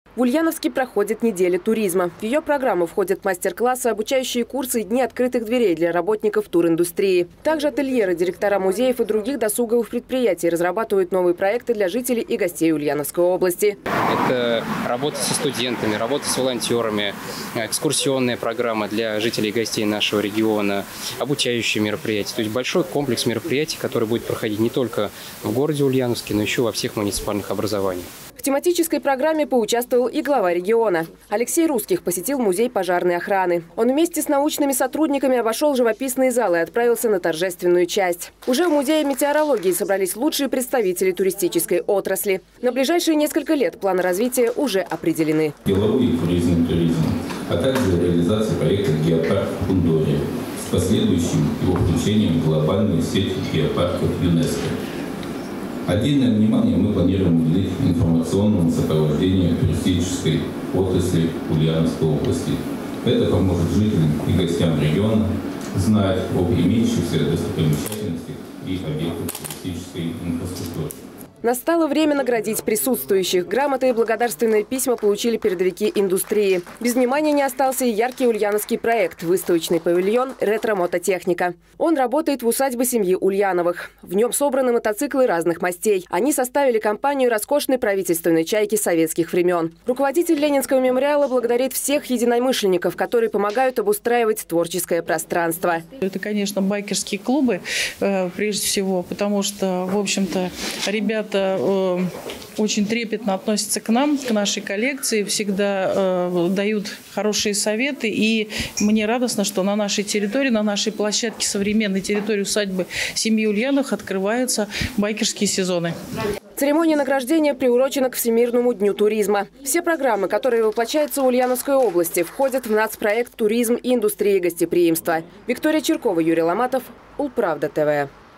В Ульяновске проходит неделя туризма. В ее программу входят мастер-классы, обучающие курсы и дни открытых дверей для работников туриндустрии. Также ательеры, директора музеев и других досуговых предприятий разрабатывают новые проекты для жителей и гостей Ульяновской области. Это работа со студентами, работа с волонтерами, экскурсионная программа для жителей и гостей нашего региона, обучающие мероприятия. То есть большой комплекс мероприятий, который будет проходить не только в городе Ульяновске, но еще во всех муниципальных образованиях. В тематической программе поучаствовал и глава региона. Алексей Русских посетил музей пожарной охраны. Он вместе с научными сотрудниками обошел живописные залы и отправился на торжественную часть. Уже в музее метеорологии собрались лучшие представители туристической отрасли. На ближайшие несколько лет планы развития уже определены. Деловой туризм, а также реализация проекта «Геопарк в Хундоре» с последующим его включением в глобальную сеть геопарков ЮНЕСКО. Отдельное внимание мы планируем уделить информационному сопровождению туристической отрасли Ульяновской области. Это поможет жителям и гостям региона знать об имеющихся достопримечательностях и объектах туристической инфраструктуры. Настало время наградить присутствующих. Грамоты и благодарственные письма получили передовики индустрии. Без внимания не остался и яркий ульяновский проект – выставочный павильон «Ретро-мототехника». Он работает в усадьбе семьи Ульяновых. В нем собраны мотоциклы разных мастей. Они составили компанию роскошной правительственной чайки советских времен. Руководитель Ленинского мемориала благодарит всех единомышленников, которые помогают обустраивать творческое пространство. Это, конечно, байкерские клубы, прежде всего, потому что, в общем-то, ребята очень трепетно относятся к нам, к нашей коллекции, всегда дают хорошие советы. И мне радостно, что на нашей территории, на нашей площадке современной территории усадьбы семьи Ульяновых открываются байкерские сезоны. Церемония награждения приурочена к Всемирному дню туризма. Все программы, которые воплощаются в Ульяновской области, входят в нацпроект «Туризм и индустрия гостеприимства». Виктория Черкова, Юрий Ломатов, Улправда ТВ.